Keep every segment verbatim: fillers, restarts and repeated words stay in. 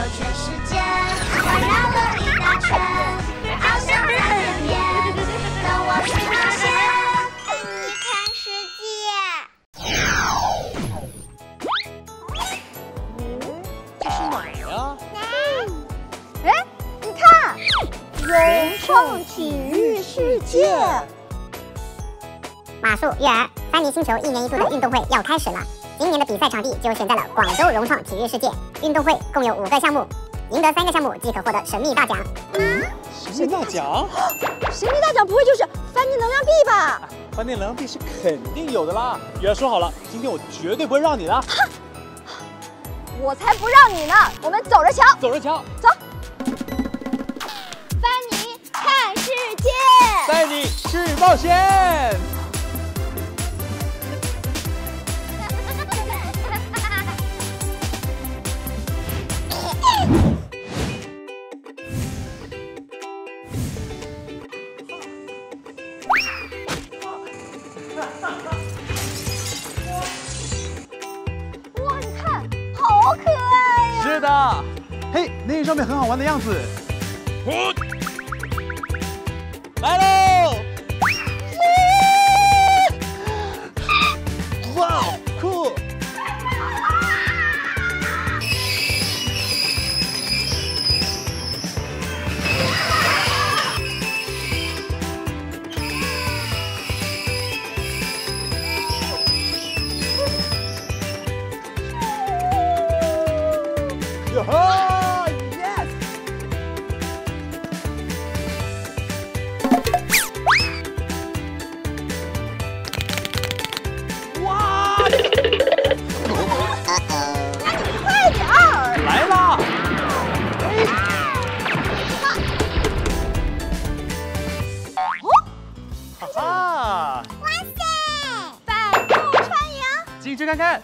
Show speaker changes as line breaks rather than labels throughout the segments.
全世界，环绕了一大圈，翱翔在天边，等我去冒险。带你看世界。
这是哪呀？
哎，你看，融创体育世界。
马术、育儿、三尼星球一年一度的运动会要开始了。今年的比赛场地就选在了广州融创体育世界。运动会共有五个项目，赢得三个项目即可获得神秘大奖。
神秘大奖？
神秘大奖不会就是翻天能量币吧？
翻天能量币是肯定有的啦。育儿说好了，今天我绝对不会让你的。
我才不让你呢！我们走着瞧，
走着瞧，
走。翻尼看世界，
带你去冒险。
哇，你看，好可爱呀！
是的，嘿，那上面很好玩的样子。来喽！哇，酷！哟呵 ，yes！ 哇！
那你快点儿！
来啦！哈哈！
哇塞！
百步穿杨，
进去看看。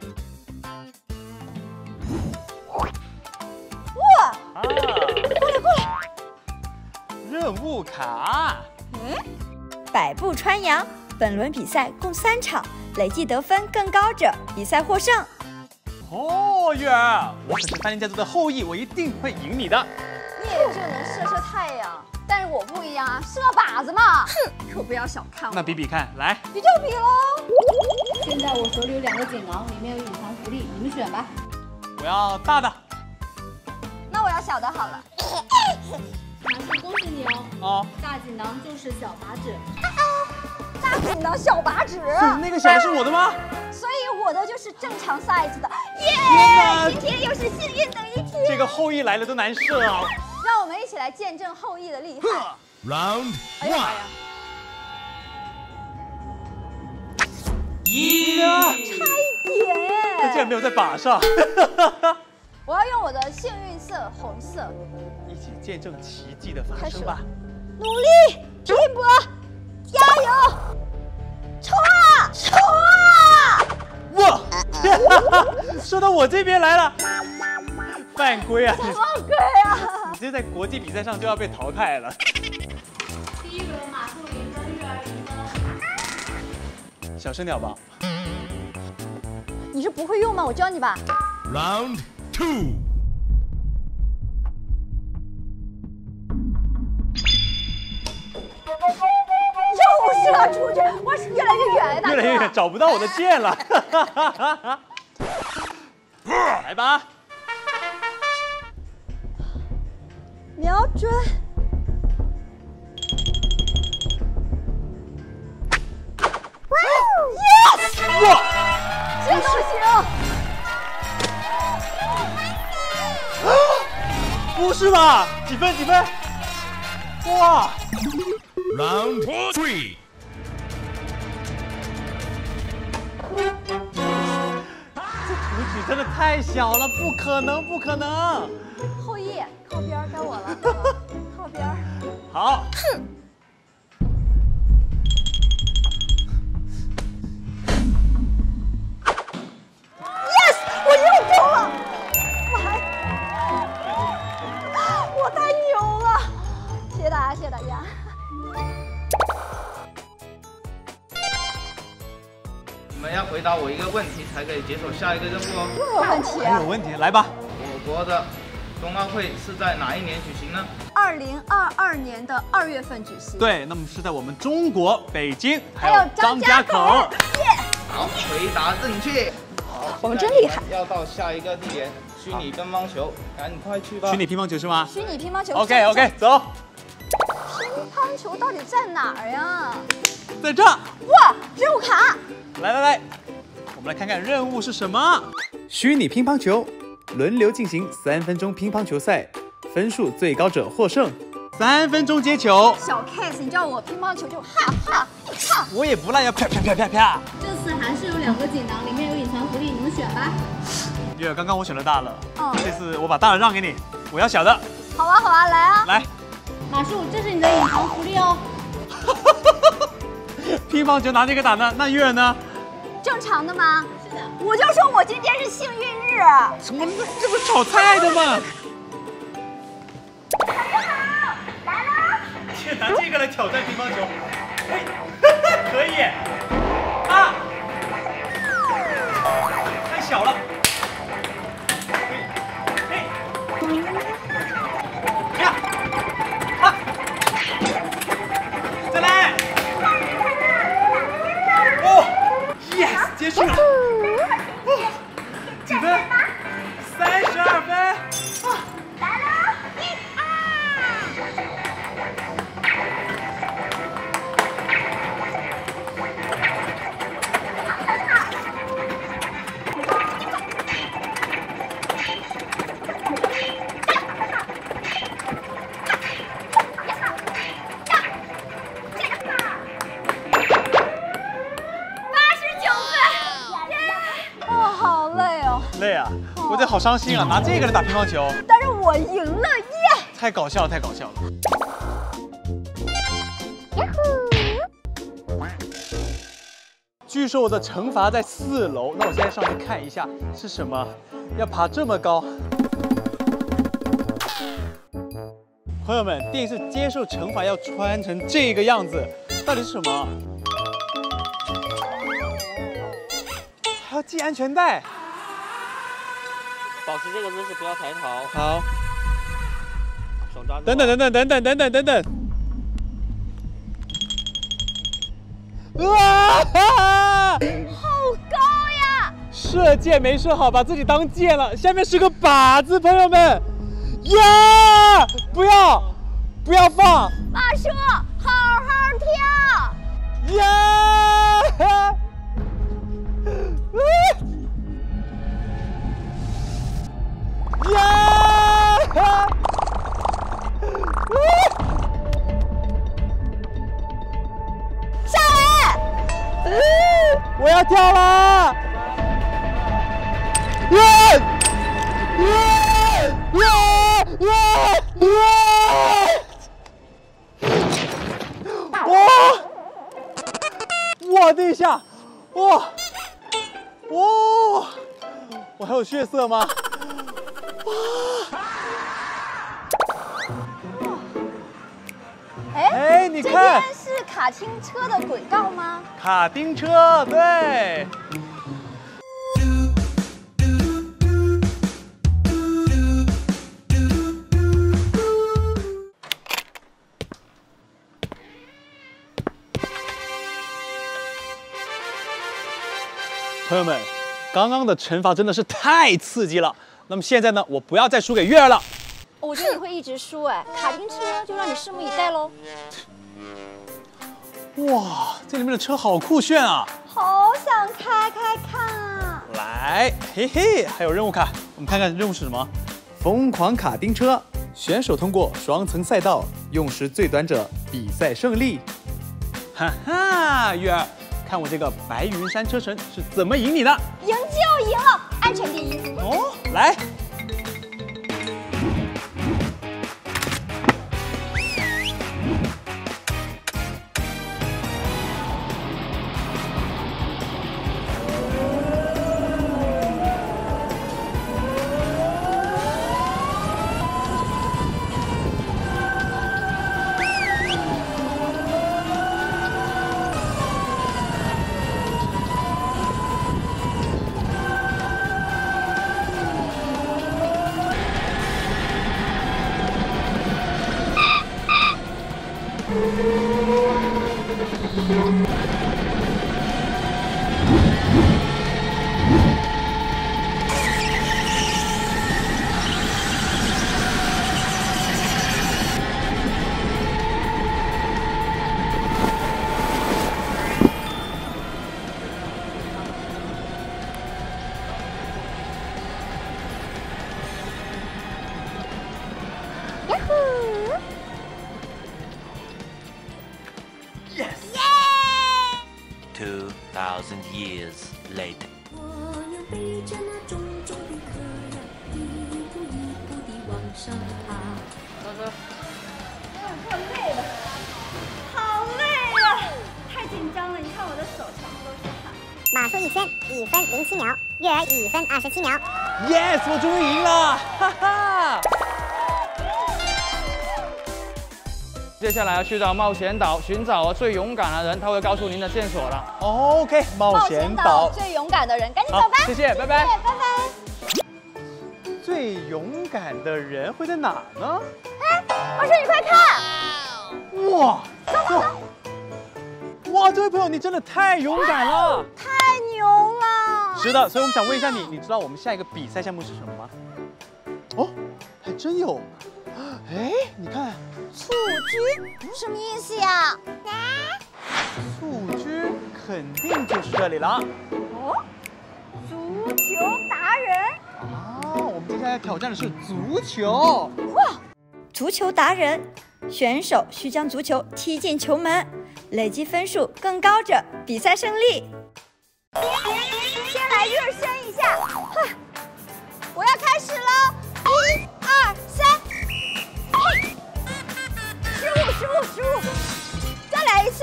哇！
啊！
过来过来！
任务卡。
嗯，百步穿杨，本轮比赛共三场，累计得分更高者比赛获胜。
哦，月儿，我可是翻天家族的后裔，我一定会赢你的。
你也就能射射太阳，但是我不一样啊，射靶子嘛！哼，可不要小看我。
那比比看，来。
比就比喽。
现在我手里有两个锦囊，里面有隐藏福利，你们选吧。
我要大的。
那我要小的好了。
马叔，恭喜你哦！
哦，
大锦囊就是小靶纸。
大锦囊小靶纸，
那个小的是我的吗？
所以我的就是正常 size 的。
哪
耶！今天又是幸运的一天。
这个后羿来了都难射啊！
让我们一起来见证后羿的厉害。
Round
哎呀妈
one，
呀！
一，
差一点耶！
他竟然没有在靶上。
我要用我的幸运色红色，
一起见证奇迹的发
开始
生吧！
努力拼搏，加油！冲啊！冲啊！
哇！射到我这边来了，犯规啊！
什么鬼啊！
你这在国际比赛上就要被淘汰了。
第一轮马术零分，育儿零分。
小声点吧。
你是不会用吗？我教你吧。
Round two，
又射出去，哇，是越来越远，大哥。
越来越远，找不到我的箭了。来吧，
瞄准。Yes！
哇！
这都行。
不是吧？几分？几分？哇
Round three，
这图纸真的太小了，不可能，不可能！
后羿，靠边儿，该我了，靠边儿。
好，
我又中了！我还，我太牛了！谢谢大家，谢谢大家。
你们要回答我一个问题才可以解锁下一个任务哦。
又有问题啊
还有！问题，来吧。
我国的冬奥会是在哪一年举行呢？
二零二二年的二月份举行。
对，那么是在我们中国北京，
还有张家口。
好，回答正确。
我们真厉害。
要到下一个地点，虚拟乒乓球，赶快去吧。
虚拟乒乓球是吗？
虚拟乒乓球。
OK OK， 走。
乒乓球到底在哪儿呀？
在这。
哇，任务卡。
来来来，我们来看看任务是什么。虚拟乒乓球，轮流进行三分钟乒乓球赛，分数最高者获胜。三分钟接球。
小 case， 你知道我乒乓球就哈哈哈。
我也不赖，要啪啪啪啪啪。
这次还是有两个锦囊，里面有隐藏福利，你们选吧。
月儿，刚刚我选了大了，
嗯，
这次我把大的让给你，我要小的。
好啊好啊，来啊。
来。
马叔，这是你的隐藏福利哦。
乒乓球拿这个打呢，那月儿呢？
正常的吗？是的。我就说我今天是幸运日。
什么？这不是炒菜的吗？
大家好，来了。
先拿这个来挑战乒乓球，哎，可以。啊，太小了。哎，呀，啊，再来。哦 ，yes， 结束了。哦，几分？三十二分。啊，
来了，一二。
累啊！我这好伤心啊，拿这个来打乒乓球。
但是我赢了耶！
太搞笑了，太搞笑了。据说我的惩罚在四楼，那我现在上去看一下是什么。要爬这么高。朋友们，电视接受惩罚要穿成这个样子，到底是什么？还要系安全带。
保持这个姿势，不要抬头。
好。
手抓住。
等等等等等等等等等等。哇！
好高呀！
射箭没射好，把自己当箭了。下面是个靶子，朋友们。呀！不要，不要放。
马叔，好好跳。
呀！呀！
上来！
我要跳了！呀！呀！呀！呀！哇！我的一下！哇！哇！我还有血色吗？
哎
哎，你看，
这边是卡丁车的轨道吗？
卡丁车，对。朋友们，刚刚的惩罚真的是太刺激了。那么现在呢，我不要再输给月儿了。
我觉得你会一直输哎，卡丁车就让你拭目以待喽。
哇，这里面的车好酷炫啊！
好想开开看啊！
来，嘿嘿，还有任务卡，我们看看任务是什么？疯狂卡丁车，选手通过双层赛道，用时最短者比赛胜利。哈哈，月儿，看我这个白云山车神是怎么赢你的？
赢就赢了，安全第一。
哦，来。
Two thousand years later.
我俩背着那重重的壳呀，一步一步地往上爬。
够累了，好累了，太紧张了。你看我的手全部都是汗。
马术一圈一分零七秒，月儿一分二十七秒。
Yes， 我终于赢了，哈哈！
接下来要去到冒险岛寻找最勇敢的人，他会告诉您的线索了。
OK， 冒险岛
最勇敢的人，赶紧走
好
吧。
谢谢，拜拜。
拜拜。
最勇敢的人会在哪呢？
哎，老师你快看！
哇，走哇，这位朋友，你真的太勇敢了！
太牛了！
是的，所以我们想问一下你，你知道我们下一个比赛项目是什么吗？哦，还真有。哎，你看，
蹴鞠什么意思呀？
蹴鞠肯定就是这里了。
哦，足球达人。
啊，我们接下来挑战的是足球。
哇，足球达人，选手需将足球踢进球门，累积分数更高者比赛胜利。先来热身一下，哼，我要开始喽！一、二、三，嘿，失误，失误，失误，再来一次，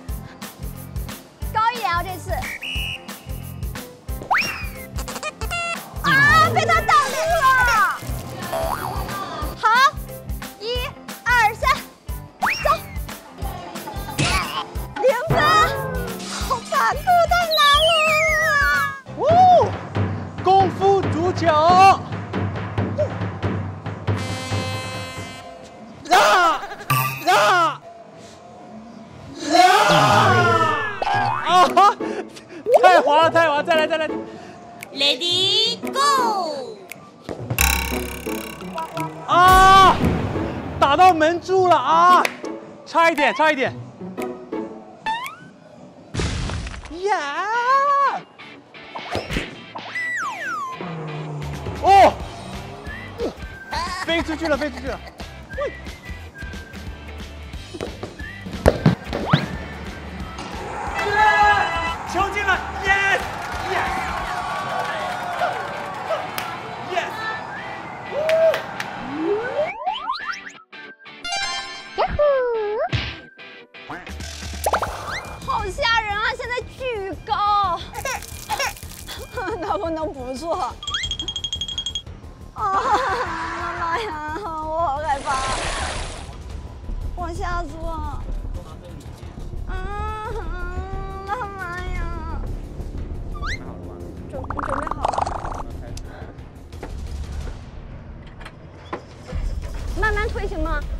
高一点哦，这次。啊，被他挡住了。好，一、二、三，走。零分，好残酷，太难了。
哦，功夫足球。啊啊啊！太滑了，太滑了，再来，再来。
Ready go！
啊！打到门柱了啊！差一点，差一点。呀！哦！飞出去了，飞出去了。球进了 ，yes yes yes。
好吓人啊！现在巨高，能不能不做？啊，妈呀，我好害怕，往下做。啊，妈妈呀！准准备好了，慢慢推行吗？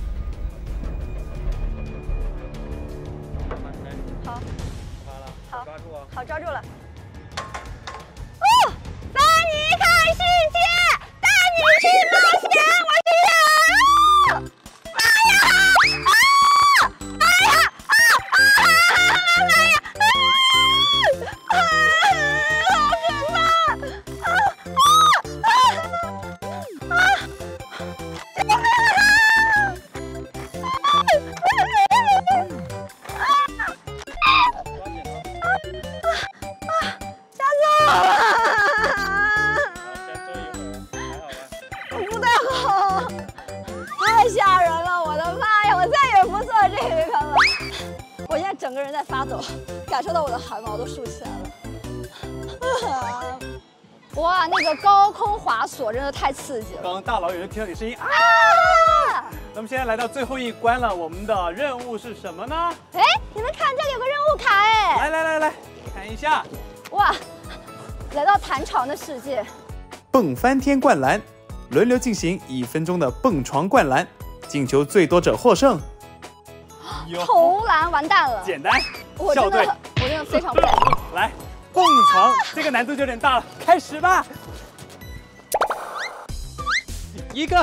好，好，
抓住啊！
好，抓住了。哦，带你看世界，带你去冒险，我去了！妈呀！啊！妈呀！啊啊啊！妈呀！啊！好可怕！啊啊啊！啊！救命啊！吓死我了！不太好，太吓人了！我的妈呀，我再也不做这个了。我现在整个人在发抖，感受到我的汗毛都竖起来了。哇，那个高空滑索真的太刺激了！
刚刚大老远就听到你声音啊！
啊！
那么现在来到最后一关了，我们的任务是什么呢？
哎，你们看这里有个任务卡哎！
来来来来，看一下。
哇，来到弹床的世界。
蹦翻天灌篮，轮流进行一分钟的蹦床灌篮，进球最多者获胜。
投篮完蛋了。
简单。
我真的
校队，
我真的非常不敢。
来，蹦床，这个难度就有点大了，开始吧。一个，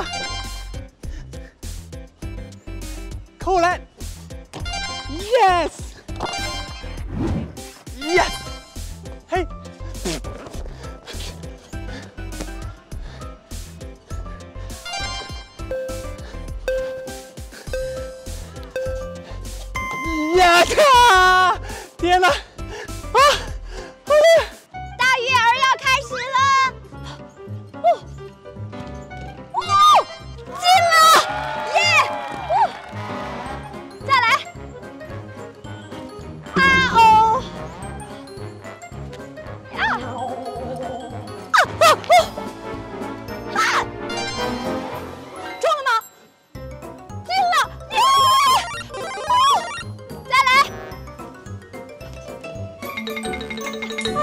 扣篮 ，yes，yes， 嘿。呀卡！天哪！啊，好累！
大鱼儿要开始了！哦，哦，进了！耶！哦，再来！啊哦！啊！啊啊哦！啊！中了吗？进了！耶！再来！啊！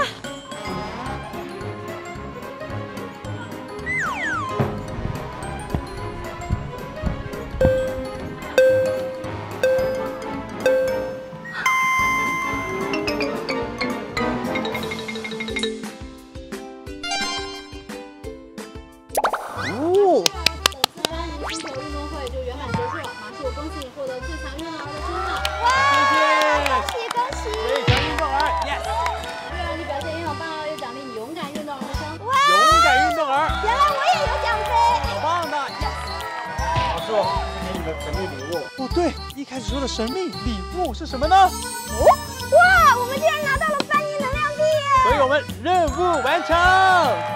哦，
本次班级星球运动会就圆满结束了，马术恭喜你获得最强运动儿的称号。
恭喜恭喜！
最强运动儿 ，yes，
为了你表现也很棒哦，又奖励你勇敢运动儿的称号。
勇敢运动儿，
原来我也有奖杯。
好棒的 ，yes。
老师，给你的神秘礼物。
哦，对，一开始说的神秘礼物是什么呢？
哦，哇，我们竟然拿到了翻译能量币耶！
所以我们任务完成。